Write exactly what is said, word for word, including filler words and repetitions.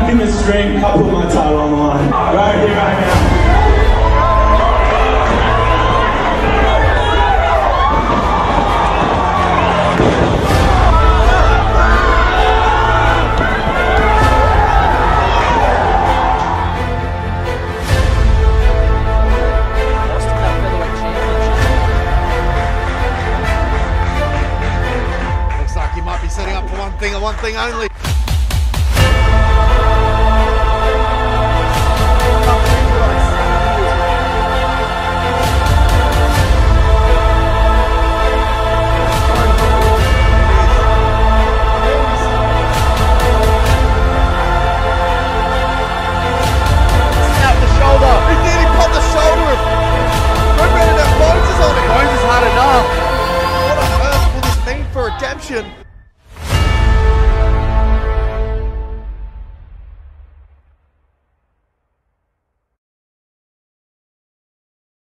in this ring, I put my title on the line. Right here, right now. Looks like he might be setting up for one thing and one thing only.